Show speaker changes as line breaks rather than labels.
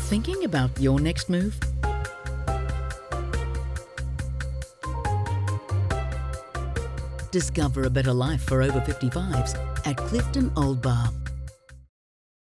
Thinking about your next move? Discover a better life for over 55s at Clifton Old Bar.